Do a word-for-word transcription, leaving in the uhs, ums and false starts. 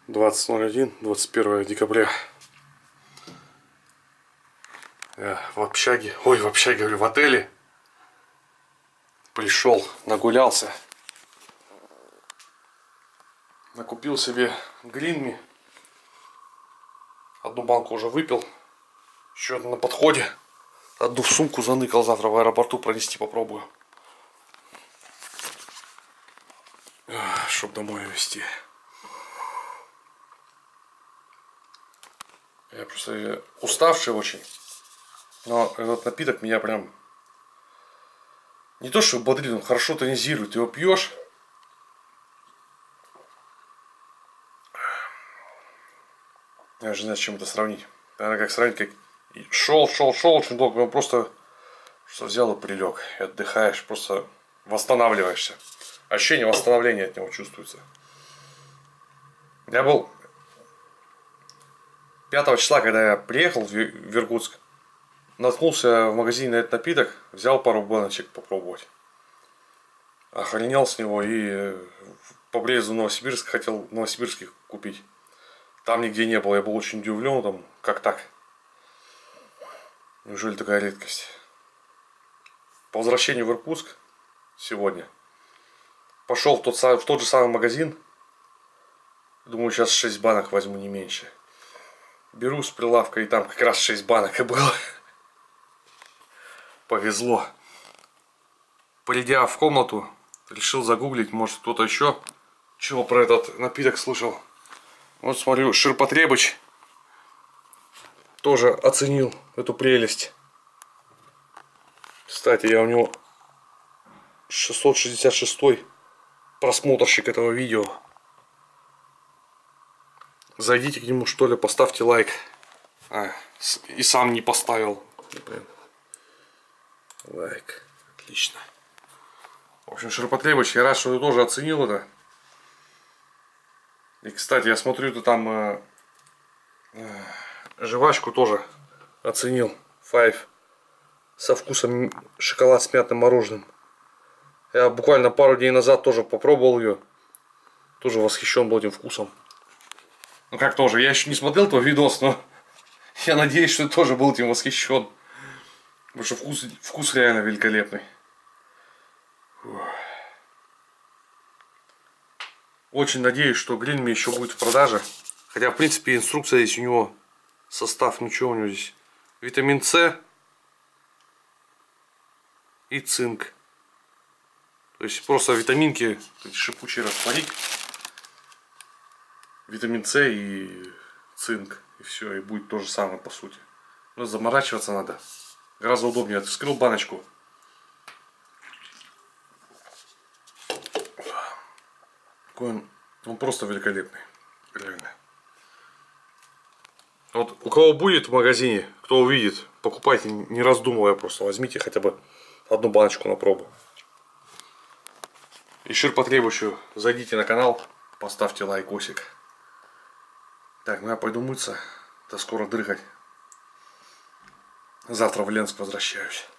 двадцать ноль один, двадцать первое декабря. Я в общаге, ой, в общаге, говорю, в отеле. Пришел, нагулялся. Накупил себе гринми. Одну банку уже выпил. Еще одна на подходе. Одну в сумку заныкал, завтра в аэропорту пронести попробую. Чтоб домой везти. Я просто уставший очень. Но этот напиток меня прям не то что бодрит, он хорошо тонизирует. Его пьешь. Я же не знаю, с чем это сравнить. Наверное, как сравнить, как шел, шел, шел очень долго, он просто что взял и прилег. И отдыхаешь, просто восстанавливаешься. Ощущение восстановления от него чувствуется. Я был пятого числа, когда я приехал в Иркутск, наткнулся в магазине на этот напиток, взял пару баночек попробовать. Охренел с него и по приезду в Новосибирск хотел в Новосибирске купить. Там нигде не было, я был очень удивлен, там, как так? Неужели такая редкость? По возвращению в Иркутск сегодня пошел в тот, в тот же самый магазин. Думаю, сейчас шесть банок возьму, не меньше. Беру с прилавка, и там как раз шесть банок и было. Повезло. Придя в комнату, решил загуглить, может кто-то еще чего про этот напиток слышал. Вот смотрю, Ширпотребыч тоже оценил эту прелесть. Кстати, я у него шестьсот шестьдесят шестой просмотрщик этого видео. Зайдите к нему, что ли, поставьте лайк. А, и сам не поставил. Лайк. Отлично. В общем, Ширпотребыч, я рад, что ты тоже оценил это. И, кстати, я смотрю, ты там э, э, жвачку тоже оценил. Five. Со вкусом шоколад с мятным мороженым. Я буквально пару дней назад тоже попробовал ее. Тоже восхищен был этим вкусом. Ну как тоже, я еще не смотрел твой видос, но я надеюсь, что ты тоже был этим восхищен. Потому что вкус, вкус реально великолепный. Фух. Очень надеюсь, что гринми еще будет в продаже. Хотя, в принципе, инструкция здесь у него, состав, ничего у него здесь. Витамин С и цинк. То есть просто витаминки шипучие растворить. Витамин С и цинк. И все, и будет то же самое по сути. Но заморачиваться надо. Гораздо удобнее. Ты вскрыл баночку. Какой он, он просто великолепный. Реально. Вот у кого будет в магазине, кто увидит, покупайте, не раздумывая просто. Возьмите хотя бы одну баночку на пробу. И Ширпотребычу зайдите на канал, поставьте лайкосик. Так, ну я пойду мыться. До скоро дрыхать. Завтра в Ленск возвращаюсь.